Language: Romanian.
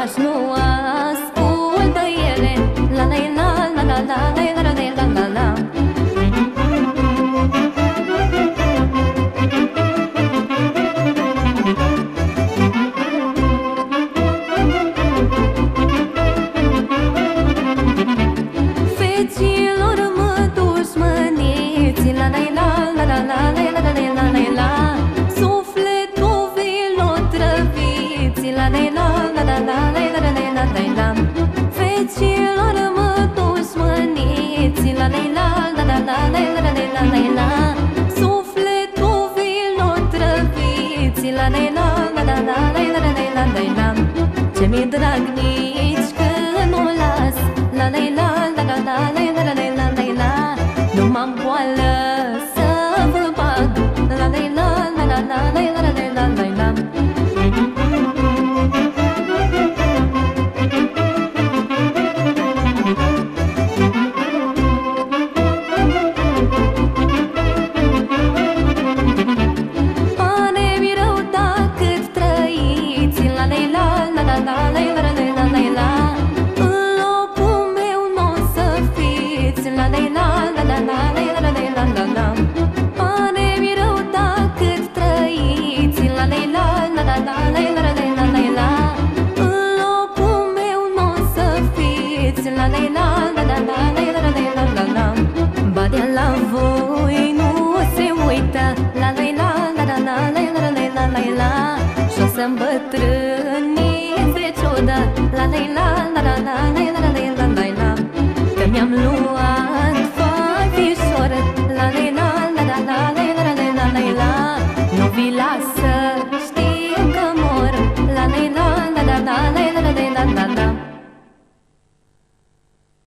Drăgași nu ascultă ele. La la la la la la la la la la la. Feților mă dușmăniți, la la la la la la la la la la la. Sufletul vi-l-o trăviți, la la la la la la la la la la la. Feților mă dușmăniți, la la la la la la la la la la la. Sufletul vi-l-o trăviți, la la la la la la la la la la la. Ce mi-e drag nici că nu las, la la la la la la la la la la la. Nu m-am boală să vă bag, la la la la la la la la la la la. Pane-mi rău dacă-t trăiți, la la la la la la la la la la la. În locul meu n-o să fiți, la la la la la la la la la la la. Pane-mi rău dacă-t trăiți, la la la la la la la la la la la. În locul meu n-o să fiți, la la la la la la la la la la la. Badea la voi nu se uită, la la la la la la la la la la la. Și-o să-mi bătrâniți de ciudă, la la la